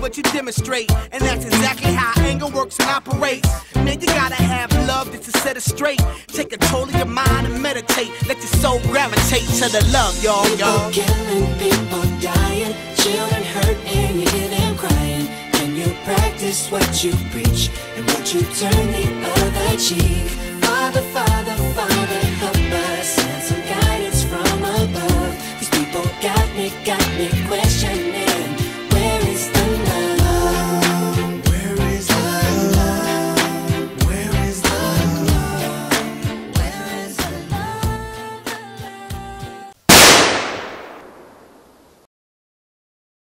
what you demonstrate. And that's exactly how anger works and operates. Man, you gotta have love just to set it straight. Take control of your mind and meditate. Let your soul gravitate to the love, y'all. People killing, people dying, children hurt and you hear them crying. And you practice what you preach and what you turn the other cheek. Father, Father, Father,